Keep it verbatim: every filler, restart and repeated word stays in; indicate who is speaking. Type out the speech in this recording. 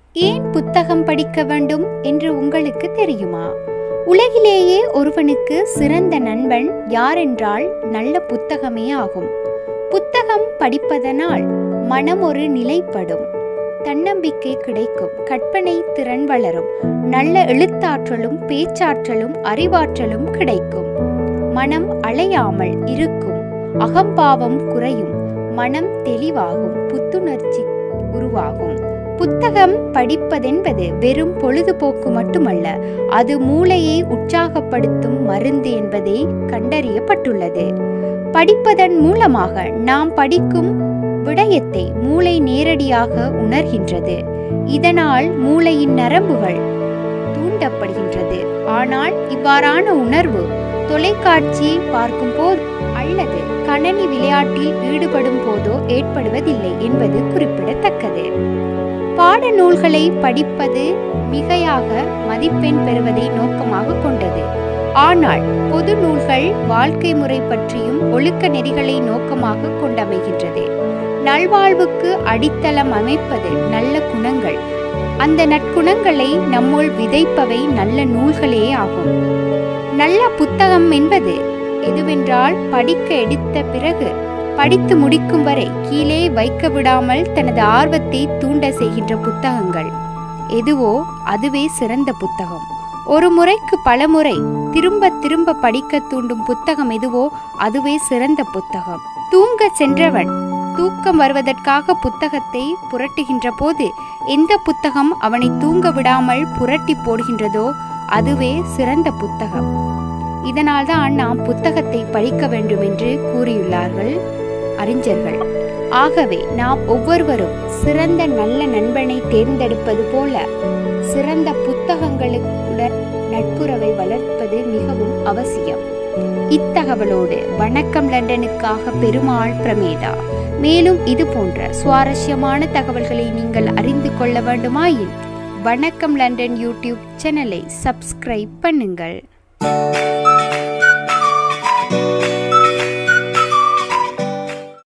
Speaker 1: ஏன் புத்தகம் படிக்க வேண்டும் என்று உங்களுக்கு தெரியுமா? உலகிலேயே ஒருவனுக்கு சிறந்த நண்பன் யாரென்றால் நல்ல புத்தகமே ஆகும். புத்தகம் படிப்பதனால் மனம் ஒரு நிலைப்படும், தன்னம்பிக்கை கிடைக்கும், கற்பனை திறன் வளரும், நல்ல எழுத்தாற்றலும் பேச்சாற்றலும் அறிவாற்றலும் கிடைக்கும், மனம் அலையாமல் இருக்கும், அகம்பாவம் குறையும், மனம் தெளிவாகும், புத்துணர்ச்சி உருவாகும். புத்தகம் படிப்பதென்பது வெறும் பொழுதுபோக்கு மட்டுமல்ல, அது மூளையை உற்சாகப்படுத்தும் மருந்து என்பதை கண்டறியப்பட்டுள்ளது. படிப்பதன் மூலமாக நாம் படிக்கும் விடயத்தை மூளை நேரடியாக உணர்கின்றது. இதனால் மூளையின் நரம்புகள் தூண்டப்படுகின்றது. ஆனால் இவ்வாறான உணர்வு தொலைக்காட்சி பார்க்கும் போது அல்லது கணனி விளையாட்டில் ஈடுபடும் போதோ ஏற்படுவதில்லை என்பது குறிப்பிடத்தக்கது. பாட நூல்களை படிப்பது மிகையாக மதிப்பெண் பெறுவதை நோக்கமாக கொண்டது. ஆனால் பொது நூல்கள் வாழ்க்கை முறை பற்றியும் ஒழுக்க நெறிகளை நோக்கமாக கொண்டமைகின்றது. நல்வாழ்வுக்கு அடித்தளம் அமைப்பது நல்ல குணங்கள். அந்த நற்குணங்களை நம்முள் விதைப்பவை நல்ல நூல்களே ஆகும். நல்ல புத்தகம் என்பது எதுவென்றால், படிக்க எடுத்த பிறகு படித்து முடிக்கும் வரை கீழே வைக்க விடாமல் தனது ஆர்வத்தை தூண்ட செய்கின்ற புத்தகங்கள் எதுவோ அதுவே சிறந்த புத்தகம். ஒரு முறைக்கு பல முறை திரும்ப திரும்ப படிக்க தூண்டும் புத்தகம் எதுவோ அதுவே சிறந்த புத்தகம். தூங்க சென்றவன் தூக்கம் வருவதற்காக புத்தகத்தை புரட்டுகின்ற போது எந்த புத்தகம் அவனை தூங்க விடாமல் புரட்டி போடுகின்றதோ அதுவே சிறந்த புத்தகம். இதனால்தான் நாம் புத்தகத்தை படிக்க வேண்டும் என்று கூறியுள்ளார்கள் அறிஞர்கள். ஆகவே நாம் ஒவ்வொருவரும் சிறந்த நல்ல நண்பனை தேர்ந்தெடுப்பது போல சிறந்த புத்தகங்களுடன் நட்புறவை வளர்ப்பது மிகவும் அவசியம். இத்தகவலோடு வணக்கம் லண்டனுக்காக பெருமாள் பிரமேதா. மேலும் இது போன்ற சுவாரஸ்யமான தகவல்களை நீங்கள் அறிந்து கொள்ள வேண்டுமாயின் வணக்கம் லண்டன் யூடியூப் சேனலை சப்ஸ்கிரைப் பண்ணுங்கள்.